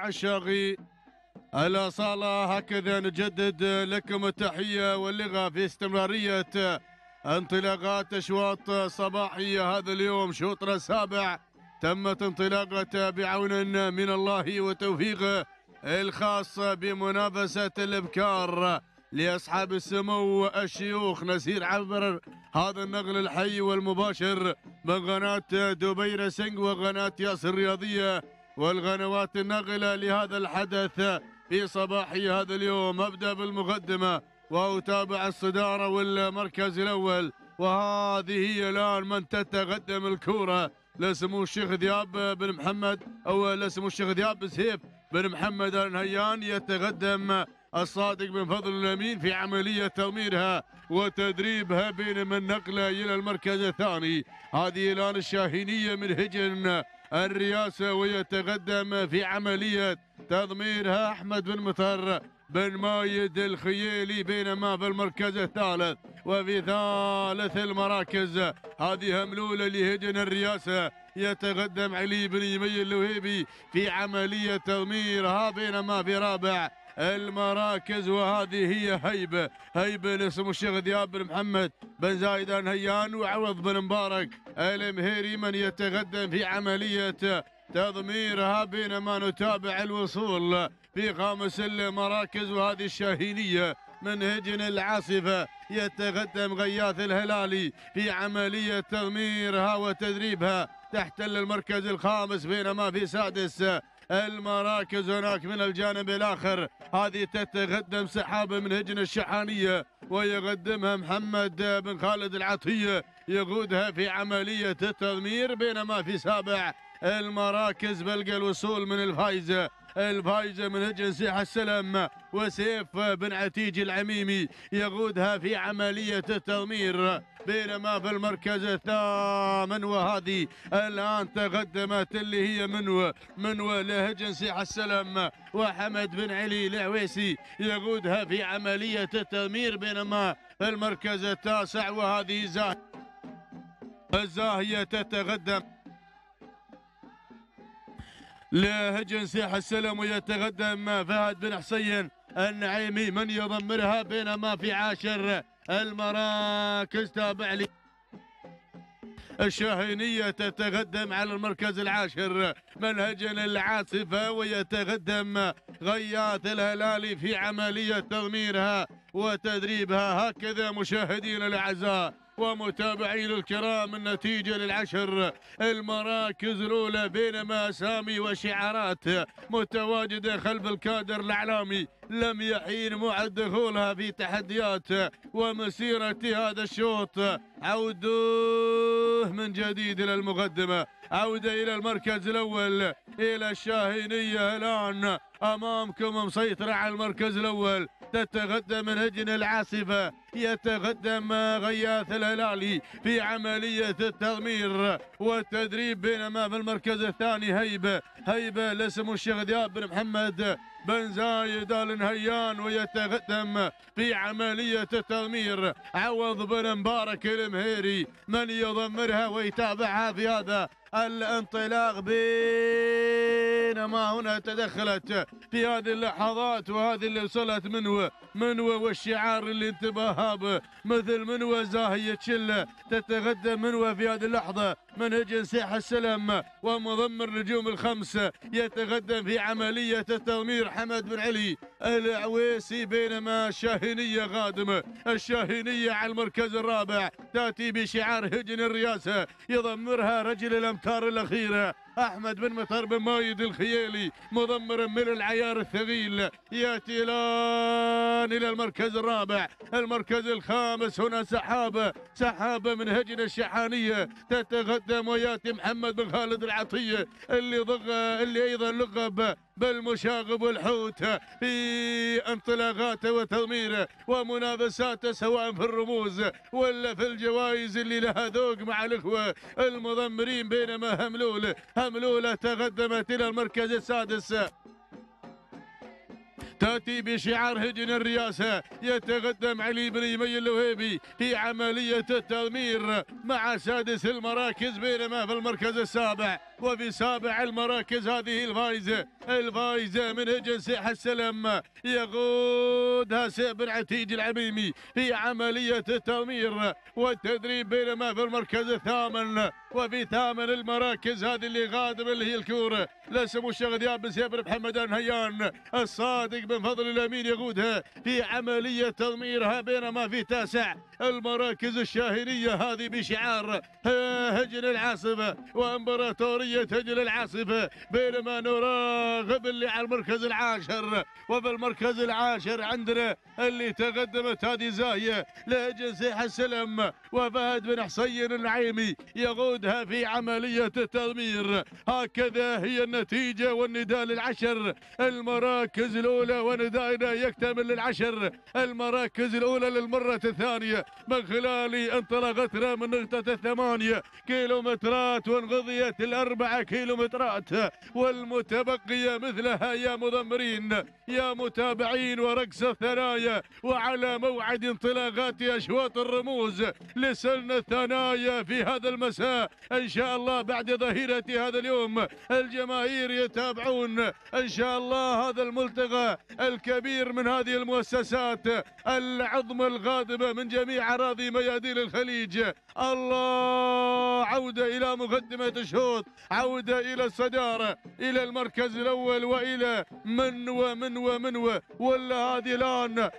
عشاقي الأصالة هكذا نجدد لكم التحية واللغة في استمرارية انطلاقات أشواط صباحية. هذا اليوم شوطنا السابع تمت انطلاقته بعون من الله وتوفيقه الخاص بمنافسة الإبكار لأصحاب السمو الشيوخ. نسير عبر هذا النقل الحي والمباشر من قناة دبي ريسنج وقناة ياس الرياضية والقنوات الناقلة لهذا الحدث في صباحي هذا اليوم. أبدأ بالمقدمة وأتابع الصدارة والمركز الأول، وهذه هي الآن من تتقدم الكورة لسمو الشيخ ذياب بن محمد أو لسمو الشيخ ذياب بن سيف بن محمد النهيان. يتقدم الصادق بن فضل الأمين في عملية تضميرها وتدريبها بينما النقلة إلى المركز الثاني. هذه الآن الشاهينية من هجن الرئاسة ويتقدم في عملية تضميرها أحمد بن مطر بن مايد الخيالي، بينما في المركز الثالث وفي ثالث المراكز هذه هملولة لهجن الرئاسة يتقدم علي بن يمي اللوهيبي في عملية تضميرها، بينما في رابع المراكز وهذه هي هيبة لسمو الشيخ ذياب بن محمد بن زايد النهيان وعوض بن مبارك المهيري من يتقدم في عملية تضميرها، بينما نتابع الوصول في خامس المراكز وهذه الشاهينية من هجن العاصفة يتقدم غياث الهلالي في عملية تضميرها وتدريبها تحتل المركز الخامس، بينما في سادس المراكز هناك من الجانب الآخر هذه تتقدم سحابة من هجن الشحانية ويقدمها محمد بن خالد العطية يقودها في عملية التضمير، بينما في سابع المراكز بلقى الوصول من الفايزة من هجن سيح السلام وسيف بن عتيج العميمي يقودها في عملية التضمير، بينما في المركز الثامن وهذه الآن تقدمت اللي هي منوى لهجن سيح السلام وحمد بن علي العويسي يقودها في عملية التضمير، بينما في المركز التاسع وهذه الزاهية تتقدم لهجن سيح السلم ويتقدم فهد بن حسين النعيمي من يضمرها، بينما في عاشر المراكز تابع لي الشاهينية تتقدم على المركز العاشر من هجن العاصفة ويتقدم غياث الهلالي في عملية تضميرها وتدريبها. هكذا مشاهدينا الأعزاء ومتابعين الكرام النتيجة للعشر المراكز الأولى، بينما أسامي وشعارات متواجدة خلف الكادر الإعلامي لم يحين موعد دخولها في تحديات ومسيرة هذا الشوط. عودوه من جديد إلى المقدمة، عودة إلى المركز الأول إلى الشاهينية الآن أمامكم مسيطرة على المركز الأول تتقدم من هجن العاصفة يتقدم غياث الهلالي في عملية التضمير والتدريب، بينما في المركز الثاني هيبة لسمو الشيخ ذياب بن محمد بن زايد النهيان ويتقدم في عملية التضمير عوض بن مبارك المهيري من يضمرها ويتابعها في هذا الانطلاق، بينما هنا تدخلت في هذه اللحظات وهذه اللي وصلت منوى والشعار اللي انتباهها به مثل منوى زاهية شلة. تتقدم منوى في هذه اللحظة من هجن سيح السلام ومضمر نجوم الخمسة يتقدم في عملية التضمير حمد بن علي العويسي، بينما الشاهينية قادمة الشاهينية على المركز الرابع تأتي بشعار هجن الرئاسة يضمرها رجل الأمتار الأخيرة أحمد بن مطر بن مايد الخيالي مضمرا من العيار الثقيل يأتي الآن إلى المركز الرابع. المركز الخامس هنا سحابة من هجن الشحانية تتقدم ويأتي محمد بن خالد العطية اللي أيضا لقب بالمشاغب والحوت في انطلاقاته وتضميره ومنافساته سواء في الرموز ولا في الجوائز اللي لها ذوق مع الإخوة المضمرين، بينما هملولة تقدمت إلى المركز السادس تأتي بشعار هجن الرئاسة يتقدم علي بن يمي اللوهيبي في عملية التضمير مع سادس المراكز، بينما في المركز السابع وفي سابع المراكز هذه الفايزة من هجن سيح السلم يقودها سيبر عتيج العميمي في عملية التضمير والتدريب، بينما في المركز الثامن وفي ثامن المراكز هذه اللي غادم اللي هي الكورة لسمو الشيخ دياب بن سيبر محمد النهيان الصادق بن فضل الأمين يقودها في عملية تضميرها، بينما في تاسع المراكز الشاهينية هذه بشعار هجن العاصفة وامبراطورية هجن العاصفة، بينما نراقب اللي على المركز العاشر. وفي المركز العاشر عندنا اللي تقدمت هذه زاهية لهجن سيح السلم وفهد بن حسين النعيمي يقودها في عملية التضمير. هكذا هي النتيجة والنداء للعشر المراكز الأولى، وندائنا يكتمل للعشر المراكز الأولى للمرة الثانية من خلال انطلاقتنا من نقطة 8 كيلومترات وانقضيت 4 كيلومترات والمتبقية مثلها يا مضمرين يا متابعين ورقص الثنايا، وعلى موعد انطلاقات أشواط الرموز لسن الثنايا في هذا المساء إن شاء الله بعد ظهيرة هذا اليوم. الجماهير يتابعون إن شاء الله هذا الملتقى الكبير من هذه المؤسسات العظمى الغاضبة من جميع أراضي ميادين الخليج. الله، عودة إلى مقدمة الشوط، عودة إلى الصدارة، إلى المركز الأول وإلى منوى ولا هذه الآن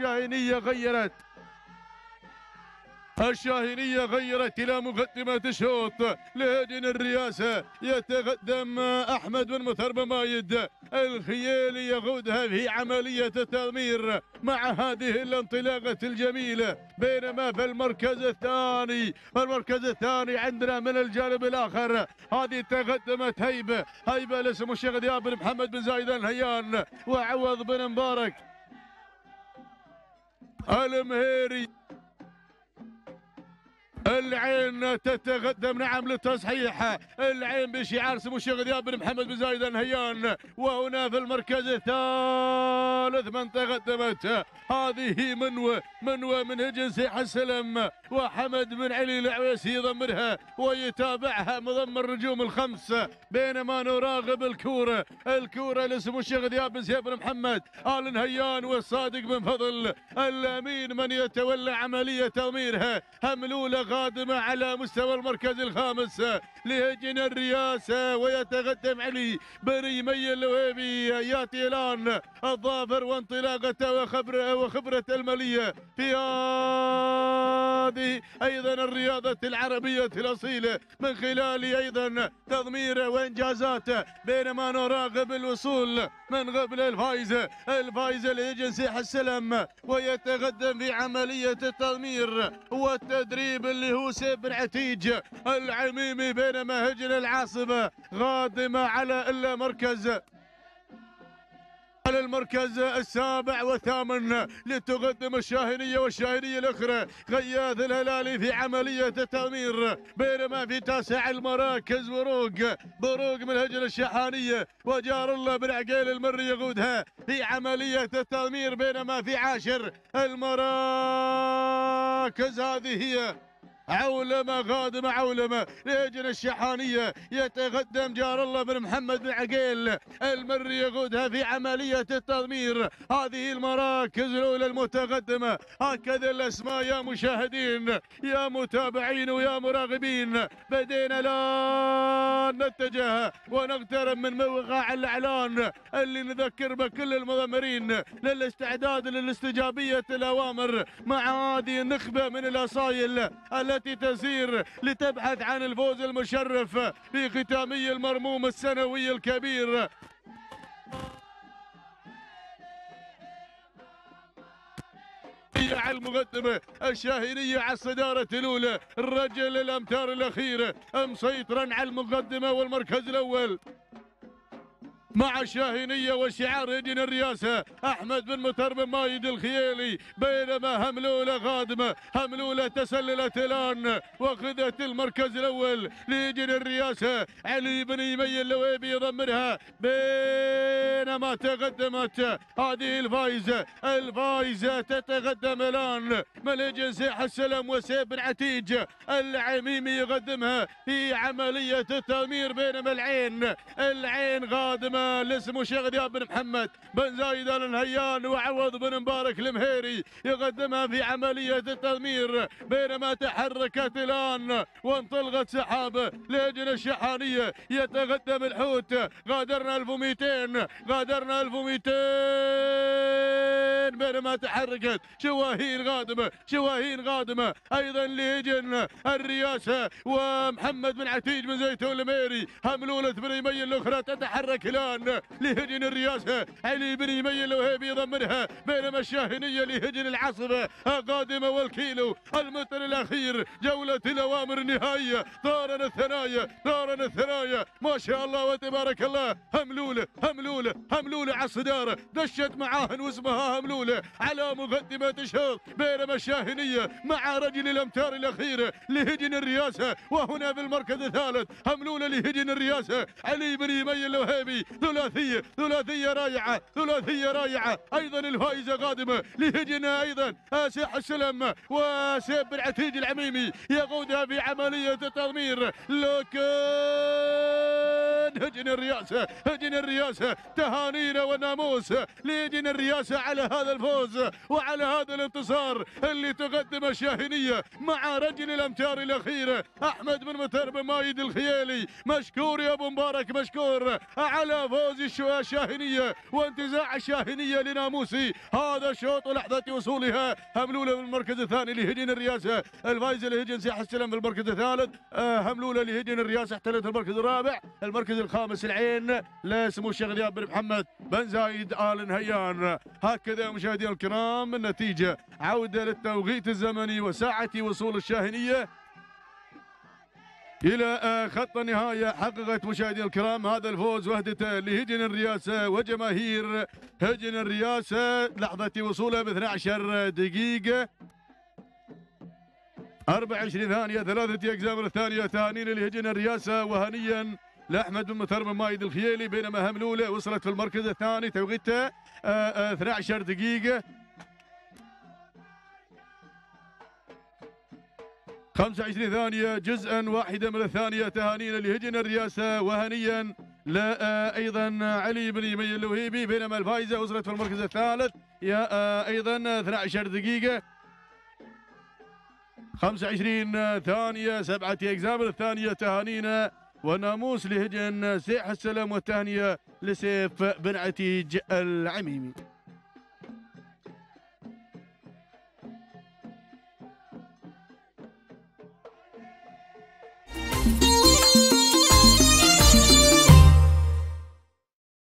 الشاهينية غيرت إلى مقدمة الشوط لهجن الرئاسة. يتقدم أحمد بن مثرب مايد الخيالي يقودها في عملية التضمير مع هذه الانطلاقة الجميلة، بينما في المركز الثاني عندنا من الجانب الآخر هذه تقدمت هيبة لسمو الشيخ دياب بن محمد بن زايد النهيان وعوض بن مبارك المهيري. العين تتقدم نعم للتصحيح، العين بشعار سمو الشيخ دياب بن محمد بن زايد النهيان. وهنا في المركز الثالث من تقدمت هذه منوى من هجن سيح السلم وحمد بن علي العويسي يضمرها ويتابعها مضمر النجوم الخمس، بينما نراقب الكورة لسمو الشيخ دياب بن زايد بن محمد آل نهيان والصادق بن فضل الأمين من يتولى عملية تضميرها. هملولة قادمة على مستوى المركز الخامس لهجن الرئاسة، ويتقدم علي بن يمي الوهيبي ياتي الآن الظافر وانطلاقته وخبرة المالية في هذه أيضا الرياضة العربية الأصيلة من خلال أيضا تضميره وإنجازاته، بينما نراقب الوصول من قبل الفايزة لهجن سيح السلم ويتقدم في عملية التضمير والتدريب اللي هو سيف عتيج العميمي، بينما هجن العاصمة غادمة على المركز السابع والثامن لتقدم الشاهينية والشاهينية الأخرى غياث الهلالي في عملية التضمير، بينما في تاسع المراكز بروق من هجن الشحانية وجار الله بن عقيل المري يقودها في عملية التضمير، بينما في عاشر المراكز هذه هي عولمة لهجن الشحانية. يتقدم جار الله بن محمد بن عقيل المري يقودها في عملية التضمير. هذه المراكز الأولى المتقدمة، هكذا الأسماء يا مشاهدين يا متابعين ويا مراقبين. بدينا الآن نتجه ونقترب من موقع الإعلان اللي نذكر بكل المضمرين للاستعداد للاستجابية الأوامر مع هذه النخبة من الأصايل التي تسير لتبحث عن الفوز المشرف في ختامي المرموم السنوي الكبير. على المقدمة الشاهينية على الصدارة الأولى، الرجل الأمتار الأخيرة مسيطرا على المقدمة والمركز الأول. مع الشاهينية وشعار هجن الرياسة أحمد بن مطر بن مايد الخيالي، بينما هملولة غادمة، هملولة تسللت الآن وأخذت المركز الأول لهجن الرياسة. علي بن يمين اللويبي يضمرها، بينما تقدمت هذه الفايزة تتقدم الآن مليجن سيح السلام وسيف بن عتيج العميمي يقدمها في عملية التأمير، بينما العين غادمة لاسمه شيخ دياب بن محمد بن زايد النهيان وعوض بن مبارك المهيري يقدمها في عملية التدمير، بينما تحركت الآن وانطلقت سحابة لهجن الشحانية. يتقدم الحوت، غادرنا 1200 بينما تحركت شواهين غادمة أيضا لهجن الرياسة، ومحمد بن عتيج بن زيتون الميري. هملولة بن يمين الأخرى تتحرك الآن لهجن الرياسة، علي بن يمين الوهيبي يضمنها، بينما الشاهنية لهجن العاصفة قادمة والكيلو المتر الأخير. جولة الأوامر النهائية، طارنا الثنايا ما شاء الله وتبارك الله. هملولة على الصدارة، دشت معاهن واسمها هملولة على مقدمة الشوط، بينما الشاهنية مع رجل الأمتار الأخيرة لهجن الرياسة. وهنا في المركز الثالث هملولة لهجن الرياسة، علي بن يمين الوهيبي. ثلاثية رائعة أيضا الفائزة قادمة لهجن أيضا سيح السلم وسيف بن عتيج العميمي يقودها في عملية التضمير. لكن هجن الرياسة تهانينا والناموس لهجن الرياسة على هذا الفوز وعلى هذا الانتصار اللي تقدم الشاهنية مع رجل الأمتار الأخيرة أحمد بن مطر بن مايد الخيالي. مشكور يا أبو مبارك، مشكور على فوز الشاهنية وانتزاع الشاهنية لناموسي هذا الشوط ولحظة وصولها. هملولة بالمركز الثاني لهجن الرياسة، الفايزة لهجن سيح السلم في المركز الثالث. هملولة لهجن الرياسة احتلت المركز الرابع. المركز الخامس العين لسمو الشيخ دياب بن محمد بن زايد آل نهيان. هكذا مشاهدينا الكرام النتيجة، عودة للتوقيت الزمني وساعة وصول الشاهنية إلى خط النهاية. حققت مشاهدينا الكرام هذا الفوز وحدته لهجن الرياسة وجماهير هجن الرياسة. لحظة وصولها ب 12 دقيقة 24 ثانية 3 أجزاء من الثانية. تهانينا لهجن الرياسة وهنيا لأحمد بن مطر بن مايد الخيالي، بينما هملولة وصلت في المركز الثاني توقيتها 12 دقيقة 25 ثانية جزءا واحدا من الثانية. تهانينا لهجن الرياسة وهنيا لا أيضا علي بن يمين الوهيبي، بينما الفائزة وصلت في المركز الثالث أيضا 12 دقيقة 25 ثانية 7 أجزاء من الثانية. تهانينا وناموس لهجن سيح السلام والتهنئة لسيف بن عتيج العميمي.